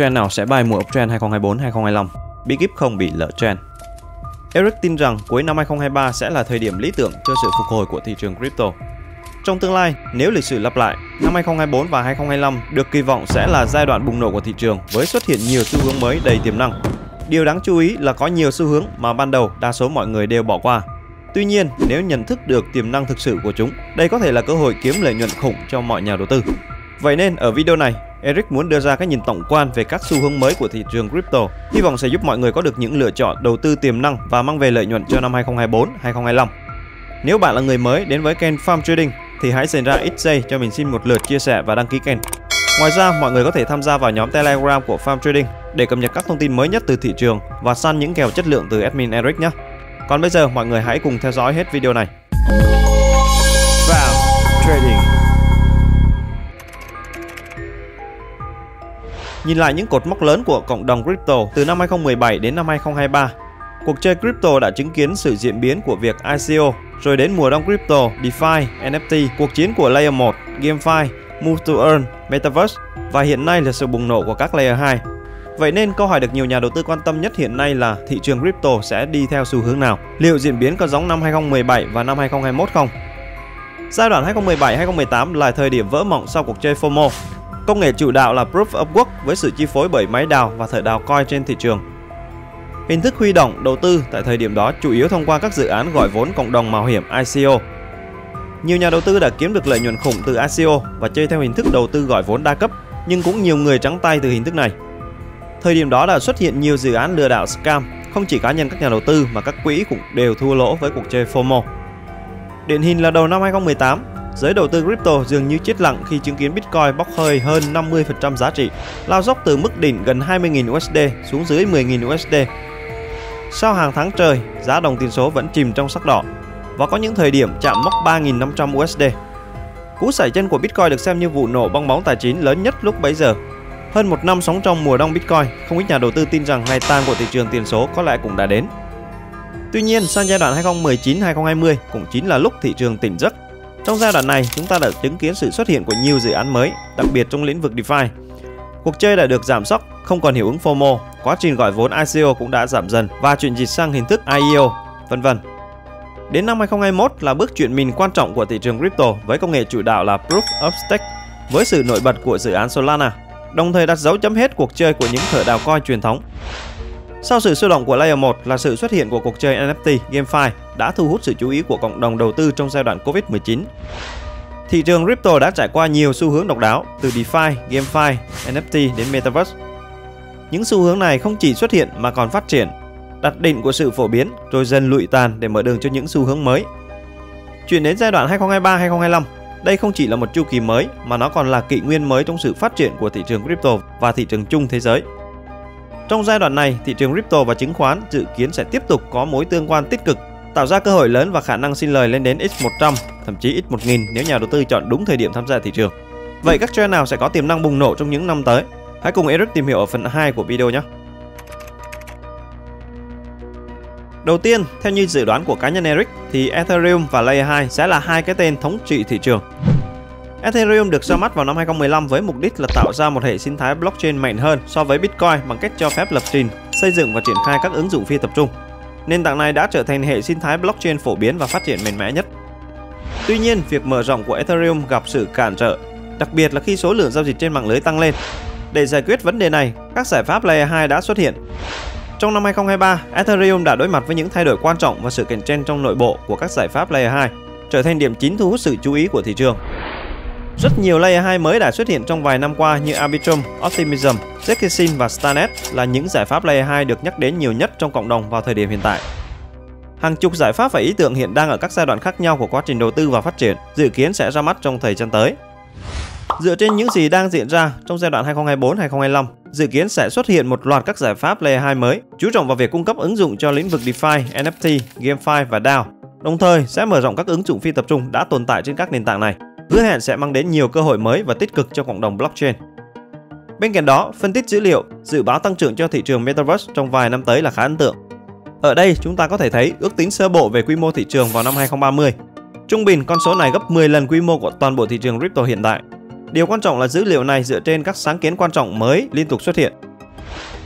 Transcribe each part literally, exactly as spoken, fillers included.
uptrend nào sẽ buy mùa uptrend hai không hai tư hai không hai lăm, bí kíp không bị lỡ trend. Eric tin rằng cuối năm hai không hai ba sẽ là thời điểm lý tưởng cho sự phục hồi của thị trường crypto. Trong tương lai, nếu lịch sử lặp lại, năm hai không hai tư và hai không hai lăm được kỳ vọng sẽ là giai đoạn bùng nổ của thị trường với xuất hiện nhiều xu hướng mới đầy tiềm năng. Điều đáng chú ý là có nhiều xu hướng mà ban đầu đa số mọi người đều bỏ qua. Tuy nhiên, nếu nhận thức được tiềm năng thực sự của chúng, đây có thể là cơ hội kiếm lợi nhuận khủng cho mọi nhà đầu tư. Vậy nên ở video này, Eric muốn đưa ra cái nhìn tổng quan về các xu hướng mới của thị trường crypto, hy vọng sẽ giúp mọi người có được những lựa chọn đầu tư tiềm năng và mang về lợi nhuận cho năm hai không hai tư hai không hai lăm. Nếu bạn là người mới đến với kênh Farm Trading thì hãy dành ra ít giây cho mình xin một lượt chia sẻ và đăng ký kênh. Ngoài ra, mọi người có thể tham gia vào nhóm Telegram của Farm Trading để cập nhật các thông tin mới nhất từ thị trường và săn những kèo chất lượng từ admin Eric nhé. Còn bây giờ, mọi người hãy cùng theo dõi hết video này. Farm Trading. Nhìn lại những cột mốc lớn của cộng đồng crypto từ năm hai không một bảy đến năm hai không hai ba, cuộc chơi crypto đã chứng kiến sự diễn biến của việc I C O, rồi đến mùa đông crypto, DeFi, N F T, cuộc chiến của Layer một, GameFi, Move to Earn, Metaverse và hiện nay là sự bùng nổ của các Layer hai. Vậy nên câu hỏi được nhiều nhà đầu tư quan tâm nhất hiện nay là thị trường crypto sẽ đi theo xu hướng nào? Liệu diễn biến có giống năm hai không một bảy và năm hai không hai mốt không? Giai đoạn hai không một bảy hai không một tám là thời điểm vỡ mộng sau cuộc chơi FOMO. Công nghệ chủ đạo là Proof of Work với sự chi phối bởi máy đào và thợ đào coin trên thị trường. Hình thức huy động đầu tư tại thời điểm đó chủ yếu thông qua các dự án gọi vốn cộng đồng mạo hiểm I C O. Nhiều nhà đầu tư đã kiếm được lợi nhuận khủng từ I C O và chơi theo hình thức đầu tư gọi vốn đa cấp, nhưng cũng nhiều người trắng tay từ hình thức này. Thời điểm đó đã xuất hiện nhiều dự án lừa đảo scam, không chỉ cá nhân các nhà đầu tư mà các quỹ cũng đều thua lỗ với cuộc chơi FOMO. Điển hình là đầu năm hai không một tám, giới đầu tư crypto dường như chết lặng khi chứng kiến Bitcoin bốc hơi hơn năm mươi phần trăm giá trị, lao dốc từ mức đỉnh gần hai mươi nghìn U S D xuống dưới mười nghìn U S D. Sau hàng tháng trời, giá đồng tiền số vẫn chìm trong sắc đỏ và có những thời điểm chạm mốc ba nghìn năm trăm U S D. Cú sải chân của Bitcoin được xem như vụ nổ bong bóng tài chính lớn nhất lúc bấy giờ. Hơn một năm sống trong mùa đông Bitcoin, không ít nhà đầu tư tin rằng ngày tàn của thị trường tiền số có lẽ cũng đã đến. Tuy nhiên, sang giai đoạn hai không một chín hai không hai không cũng chính là lúc thị trường tỉnh giấc. Trong giai đoạn này, chúng ta đã chứng kiến sự xuất hiện của nhiều dự án mới, đặc biệt trong lĩnh vực DeFi. Cuộc chơi đã được giảm sóc, không còn hiệu ứng FOMO, quá trình gọi vốn I C O cũng đã giảm dần và chuyển dịch sang hình thức I E O, vân vân. Đến năm hai không hai mốt là bước chuyển mình quan trọng của thị trường crypto với công nghệ chủ đạo là Proof of Stake, với sự nổi bật của dự án Solana, đồng thời đặt dấu chấm hết cuộc chơi của những thợ đào coin truyền thống. Sau sự sôi động của Layer một là sự xuất hiện của cuộc chơi N F T, GameFi đã thu hút sự chú ý của cộng đồng đầu tư trong giai đoạn Covid mười chín. Thị trường crypto đã trải qua nhiều xu hướng độc đáo, từ DeFi, GameFi, N F T đến Metaverse. Những xu hướng này không chỉ xuất hiện mà còn phát triển, đặt đỉnh của sự phổ biến rồi dần lụi tàn để mở đường cho những xu hướng mới. Chuyển đến giai đoạn hai không hai ba hai không hai lăm, đây không chỉ là một chu kỳ mới mà nó còn là kỷ nguyên mới trong sự phát triển của thị trường crypto và thị trường chung thế giới. Trong giai đoạn này, thị trường crypto và chứng khoán dự kiến sẽ tiếp tục có mối tương quan tích cực, tạo ra cơ hội lớn và khả năng xin lời lên đến x một trăm, thậm chí x một nghìn nếu nhà đầu tư chọn đúng thời điểm tham gia thị trường. Vậy các trend nào sẽ có tiềm năng bùng nổ trong những năm tới? Hãy cùng Eric tìm hiểu ở phần hai của video nhé! Đầu tiên, theo như dự đoán của cá nhân Eric thì Ethereum và Layer hai sẽ là hai cái tên thống trị thị trường. Ethereum được ra mắt vào năm hai không một lăm với mục đích là tạo ra một hệ sinh thái blockchain mạnh hơn so với Bitcoin bằng cách cho phép lập trình, xây dựng và triển khai các ứng dụng phi tập trung. Nền tảng này đã trở thành hệ sinh thái blockchain phổ biến và phát triển mạnh mẽ nhất. Tuy nhiên, việc mở rộng của Ethereum gặp sự cản trở, đặc biệt là khi số lượng giao dịch trên mạng lưới tăng lên. Để giải quyết vấn đề này, các giải pháp Layer hai đã xuất hiện. Trong năm hai không hai ba, Ethereum đã đối mặt với những thay đổi quan trọng và sự cạnh tranh trong nội bộ của các giải pháp Layer hai, trở thành điểm chính thu hút sự chú ý của thị trường. Rất nhiều Layer hai mới đã xuất hiện trong vài năm qua như Arbitrum, Optimism, Zkishin và Starnet là những giải pháp Layer hai được nhắc đến nhiều nhất trong cộng đồng vào thời điểm hiện tại. Hàng chục giải pháp và ý tưởng hiện đang ở các giai đoạn khác nhau của quá trình đầu tư và phát triển, dự kiến sẽ ra mắt trong thời gian tới. Dựa trên những gì đang diễn ra trong giai đoạn hai không hai tư hai không hai lăm, dự kiến sẽ xuất hiện một loạt các giải pháp Layer hai mới, chú trọng vào việc cung cấp ứng dụng cho lĩnh vực DeFi, N F T, GameFi và đê a o, đồng thời sẽ mở rộng các ứng dụng phi tập trung đã tồn tại trên các nền tảng này, hứa hẹn sẽ mang đến nhiều cơ hội mới và tích cực cho cộng đồng blockchain. Bên cạnh đó, phân tích dữ liệu, dự báo tăng trưởng cho thị trường Metaverse trong vài năm tới là khá ấn tượng. Ở đây chúng ta có thể thấy ước tính sơ bộ về quy mô thị trường vào năm hai không ba mươi. Trung bình con số này gấp mười lần quy mô của toàn bộ thị trường crypto hiện tại. Điều quan trọng là dữ liệu này dựa trên các sáng kiến quan trọng mới liên tục xuất hiện.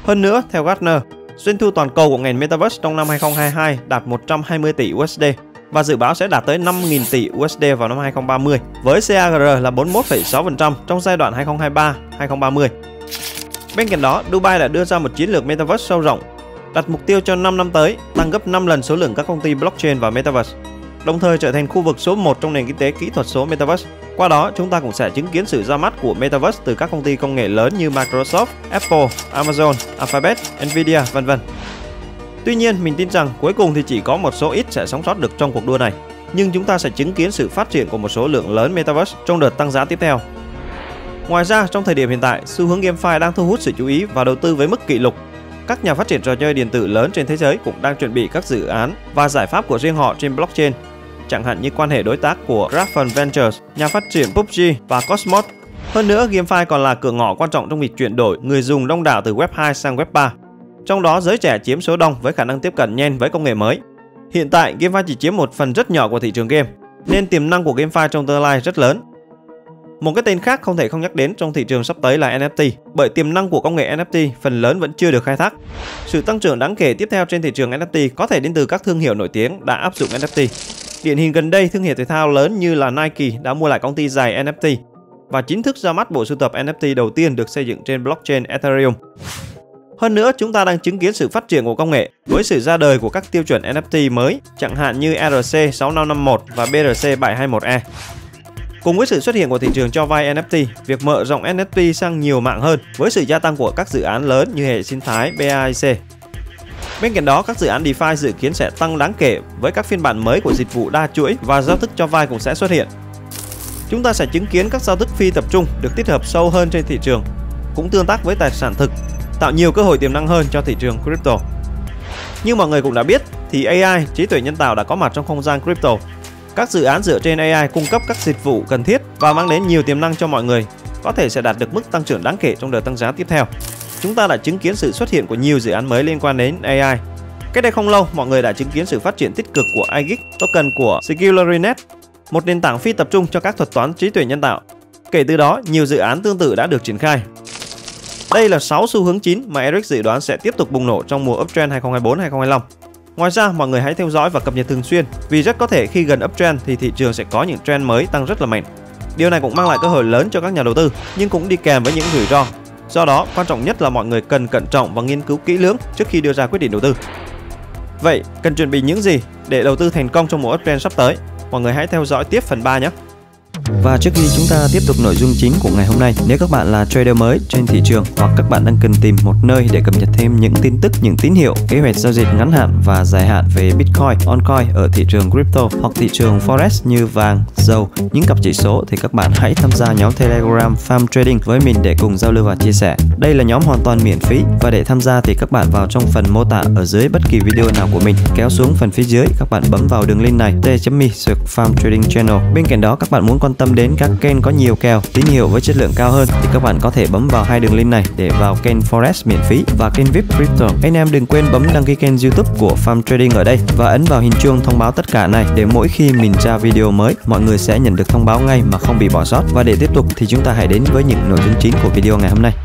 Hơn nữa, theo Gartner, doanh thu toàn cầu của ngành Metaverse trong năm hai không hai hai đạt một trăm hai mươi tỷ u ét đê và dự báo sẽ đạt tới năm nghìn tỷ u ét đê vào năm hai không ba mươi, với xê a giê rờ là bốn mươi mốt phẩy sáu phần trăm trong giai đoạn hai không hai ba đến hai không ba mươi. Bên cạnh đó, Dubai đã đưa ra một chiến lược Metaverse sâu rộng, đặt mục tiêu cho năm năm tới tăng gấp năm lần số lượng các công ty blockchain và Metaverse, đồng thời trở thành khu vực số một trong nền kinh tế kỹ thuật số Metaverse. Qua đó, chúng ta cũng sẽ chứng kiến sự ra mắt của Metaverse từ các công ty công nghệ lớn như Microsoft, Apple, Amazon, Alphabet, Nvidia, vân vân. Tuy nhiên, mình tin rằng cuối cùng thì chỉ có một số ít sẽ sống sót được trong cuộc đua này, nhưng chúng ta sẽ chứng kiến sự phát triển của một số lượng lớn Metaverse trong đợt tăng giá tiếp theo. Ngoài ra, trong thời điểm hiện tại, xu hướng GameFi đang thu hút sự chú ý và đầu tư với mức kỷ lục. Các nhà phát triển trò chơi điện tử lớn trên thế giới cũng đang chuẩn bị các dự án và giải pháp của riêng họ trên blockchain, chẳng hạn như quan hệ đối tác của Graphon Ventures, nhà phát triển pê u bê giê và Cosmos. Hơn nữa, GameFi còn là cửa ngõ quan trọng trong việc chuyển đổi người dùng đông đảo từ web hai sang web ba. Trong đó, giới trẻ chiếm số đông với khả năng tiếp cận nhanh với công nghệ mới. Hiện tại, GameFi chỉ chiếm một phần rất nhỏ của thị trường game, nên tiềm năng của GameFi trong tương lai rất lớn. Một cái tên khác không thể không nhắc đến trong thị trường sắp tới là en ép tê, bởi tiềm năng của công nghệ en ép tê phần lớn vẫn chưa được khai thác. Sự tăng trưởng đáng kể tiếp theo trên thị trường en ép tê có thể đến từ các thương hiệu nổi tiếng đã áp dụng en ép tê. Điển hình gần đây, thương hiệu thể thao lớn như là Nike đã mua lại công ty giày en ép tê và chính thức ra mắt bộ sưu tập en ép tê đầu tiên được xây dựng trên blockchain Ethereum. Hơn nữa, chúng ta đang chứng kiến sự phát triển của công nghệ với sự ra đời của các tiêu chuẩn en ép tê mới, chẳng hạn như e rờ xê sáu năm năm mốt và bê rờ xê bảy hai mốt e. Cùng với sự xuất hiện của thị trường cho vay en ép tê, việc mở rộng en ép tê sang nhiều mạng hơn với sự gia tăng của các dự án lớn như hệ sinh thái bê a i xê. Bên cạnh đó, các dự án DeFi dự kiến sẽ tăng đáng kể với các phiên bản mới của dịch vụ đa chuỗi và giao thức cho vay cũng sẽ xuất hiện. Chúng ta sẽ chứng kiến các giao thức phi tập trung được tích hợp sâu hơn trên thị trường, cũng tương tác với tài sản thực, tạo nhiều cơ hội tiềm năng hơn cho thị trường crypto. Như mọi người cũng đã biết, thì a i, trí tuệ nhân tạo đã có mặt trong không gian crypto. Các dự án dựa trên a i cung cấp các dịch vụ cần thiết và mang đến nhiều tiềm năng cho mọi người, có thể sẽ đạt được mức tăng trưởng đáng kể trong đợt tăng giá tiếp theo. Chúng ta đã chứng kiến sự xuất hiện của nhiều dự án mới liên quan đến a i. Cách đây không lâu, mọi người đã chứng kiến sự phát triển tích cực của i giê i, token của SegularityNet, một nền tảng phi tập trung cho các thuật toán trí tuệ nhân tạo. Kể từ đó, nhiều dự án tương tự đã được triển khai. Đây là sáu xu hướng chính mà Eric dự đoán sẽ tiếp tục bùng nổ trong mùa uptrend hai không hai tư đến hai không hai lăm. Ngoài ra, mọi người hãy theo dõi và cập nhật thường xuyên, vì rất có thể khi gần uptrend thì thị trường sẽ có những trend mới tăng rất là mạnh. Điều này cũng mang lại cơ hội lớn cho các nhà đầu tư, nhưng cũng đi kèm với những rủi ro. Do đó, quan trọng nhất là mọi người cần cẩn trọng và nghiên cứu kỹ lưỡng trước khi đưa ra quyết định đầu tư. Vậy, cần chuẩn bị những gì để đầu tư thành công trong mùa uptrend sắp tới? Mọi người hãy theo dõi tiếp phần ba nhé! Và trước khi chúng ta tiếp tục nội dung chính của ngày hôm nay, nếu các bạn là trader mới trên thị trường hoặc các bạn đang cần tìm một nơi để cập nhật thêm những tin tức, những tín hiệu, kế hoạch giao dịch ngắn hạn và dài hạn về Bitcoin, Oncoin ở thị trường crypto hoặc thị trường Forex như vàng, dầu, những cặp chỉ số, thì các bạn hãy tham gia nhóm Telegram Farm Trading với mình để cùng giao lưu và chia sẻ. Đây là nhóm hoàn toàn miễn phí, và để tham gia thì các bạn vào trong phần mô tả ở dưới bất kỳ video nào của mình, kéo xuống phần phía dưới, các bạn bấm vào đường link này t.me Farm Trading Channel. Bên cạnh đó, các bạn muốn quan tâm đến các kênh có nhiều kèo, tín hiệu với chất lượng cao hơn thì các bạn có thể bấm vào hai đường link này để vào kênh Forex miễn phí và kênh vê i pê Crypto. Anh em đừng quên bấm đăng ký kênh YouTube của Farm Trading ở đây và ấn vào hình chuông thông báo tất cả này để mỗi khi mình ra video mới, mọi người sẽ nhận được thông báo ngay mà không bị bỏ sót. Và để tiếp tục thì chúng ta hãy đến với những nội dung chính của video ngày hôm nay.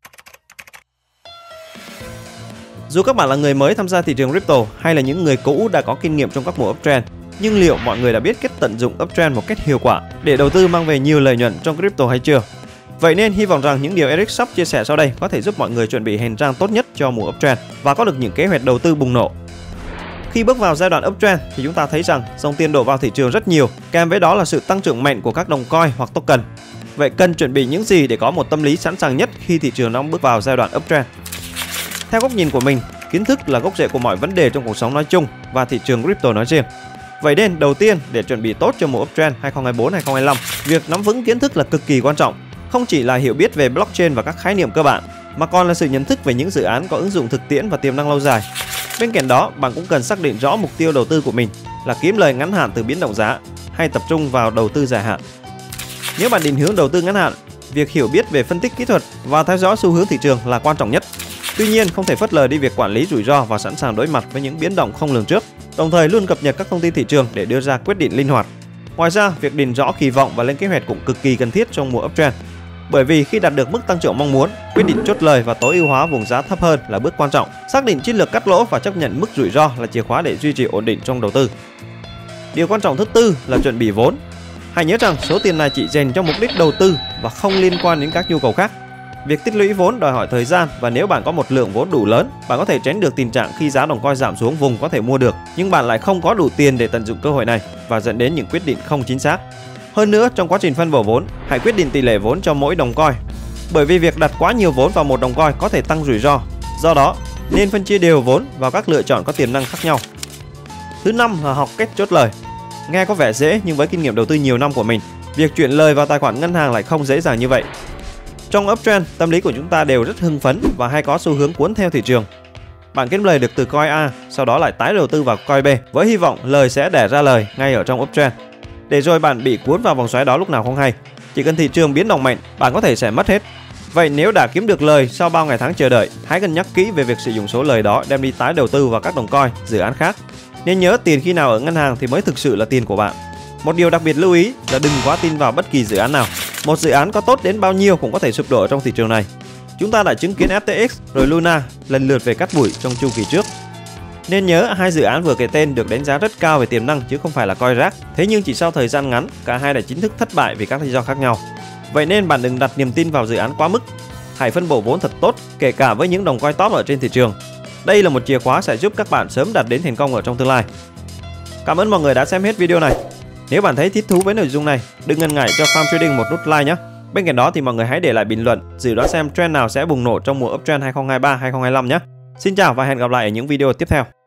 Dù các bạn là người mới tham gia thị trường crypto hay là những người cũ đã có kinh nghiệm trong các mùa uptrend, nhưng liệu mọi người đã biết cách tận dụng uptrend một cách hiệu quả để đầu tư mang về nhiều lợi nhuận trong crypto hay chưa? Vậy nên hy vọng rằng những điều Eric sắp chia sẻ sau đây có thể giúp mọi người chuẩn bị hành trang tốt nhất cho mùa uptrend và có được những kế hoạch đầu tư bùng nổ. Khi bước vào giai đoạn uptrend thì chúng ta thấy rằng dòng tiền đổ vào thị trường rất nhiều, kèm với đó là sự tăng trưởng mạnh của các đồng coin hoặc token. Vậy cần chuẩn bị những gì để có một tâm lý sẵn sàng nhất khi thị trường đang bước vào giai đoạn uptrend? Theo góc nhìn của mình, kiến thức là gốc rễ của mọi vấn đề trong cuộc sống nói chung và thị trường crypto nói riêng. Vậy nên đầu tiên, để chuẩn bị tốt cho mùa uptrend hai không hai tư đến hai không hai lăm, việc nắm vững kiến thức là cực kỳ quan trọng. Không chỉ là hiểu biết về blockchain và các khái niệm cơ bản, mà còn là sự nhận thức về những dự án có ứng dụng thực tiễn và tiềm năng lâu dài. Bên cạnh đó, bạn cũng cần xác định rõ mục tiêu đầu tư của mình là kiếm lời ngắn hạn từ biến động giá hay tập trung vào đầu tư dài hạn. Nếu bạn định hướng đầu tư ngắn hạn, việc hiểu biết về phân tích kỹ thuật và theo dõi xu hướng thị trường là quan trọng nhất. Tuy nhiên, không thể phớt lờ đi việc quản lý rủi ro và sẵn sàng đối mặt với những biến động không lường trước, đồng thời luôn cập nhật các thông tin thị trường để đưa ra quyết định linh hoạt. Ngoài ra, việc định rõ kỳ vọng và lên kế hoạch cũng cực kỳ cần thiết trong mùa uptrend. Bởi vì khi đạt được mức tăng trưởng mong muốn, quyết định chốt lời và tối ưu hóa vùng giá thấp hơn là bước quan trọng. Xác định chiến lược cắt lỗ và chấp nhận mức rủi ro là chìa khóa để duy trì ổn định trong đầu tư. Điều quan trọng thứ tư là chuẩn bị vốn. Hãy nhớ rằng số tiền này chỉ dành cho mục đích đầu tư và không liên quan đến các nhu cầu khác. Việc tích lũy vốn đòi hỏi thời gian, và nếu bạn có một lượng vốn đủ lớn, bạn có thể tránh được tình trạng khi giá đồng coin giảm xuống vùng có thể mua được, nhưng bạn lại không có đủ tiền để tận dụng cơ hội này và dẫn đến những quyết định không chính xác. Hơn nữa, trong quá trình phân bổ vốn, hãy quyết định tỷ lệ vốn cho mỗi đồng coin. Bởi vì việc đặt quá nhiều vốn vào một đồng coin có thể tăng rủi ro. Do đó, nên phân chia đều vốn vào các lựa chọn có tiềm năng khác nhau. Thứ năm là học cách chốt lời. Nghe có vẻ dễ, nhưng với kinh nghiệm đầu tư nhiều năm của mình, việc chuyển lời vào tài khoản ngân hàng lại không dễ dàng như vậy. Trong uptrend, tâm lý của chúng ta đều rất hưng phấn và hay có xu hướng cuốn theo thị trường. Bạn kiếm lời được từ coin A, sau đó lại tái đầu tư vào coin B với hy vọng lời sẽ đẻ ra lời ngay ở trong uptrend. Để rồi bạn bị cuốn vào vòng xoáy đó lúc nào không hay. Chỉ cần thị trường biến động mạnh, bạn có thể sẽ mất hết. Vậy nếu đã kiếm được lời sau bao ngày tháng chờ đợi, hãy cân nhắc kỹ về việc sử dụng số lời đó đem đi tái đầu tư vào các đồng coin, dự án khác. Nên nhớ, tiền khi nào ở ngân hàng thì mới thực sự là tiền của bạn. Một điều đặc biệt lưu ý là đừng quá tin vào bất kỳ dự án nào. Một dự án có tốt đến bao nhiêu cũng có thể sụp đổ trong thị trường này. Chúng ta đã chứng kiến ép tê ích rồi Luna lần lượt về cắt bụi trong chu kỳ trước. Nên nhớ, hai dự án vừa kể tên được đánh giá rất cao về tiềm năng chứ không phải là coi rác. Thế nhưng chỉ sau thời gian ngắn, cả hai đã chính thức thất bại vì các lý do khác nhau. Vậy nên bạn đừng đặt niềm tin vào dự án quá mức. Hãy phân bổ vốn thật tốt, kể cả với những đồng coin top ở trên thị trường. Đây là một chìa khóa sẽ giúp các bạn sớm đạt đến thành công ở trong tương lai. Cảm ơn mọi người đã xem hết video này. Nếu bạn thấy thích thú với nội dung này, đừng ngần ngại cho Farm Trading một nút like nhé. Bên cạnh đó thì mọi người hãy để lại bình luận dự đoán xem trend nào sẽ bùng nổ trong mùa uptrend hai không hai ba hai không hai lăm nhé. Xin chào và hẹn gặp lại ở những video tiếp theo.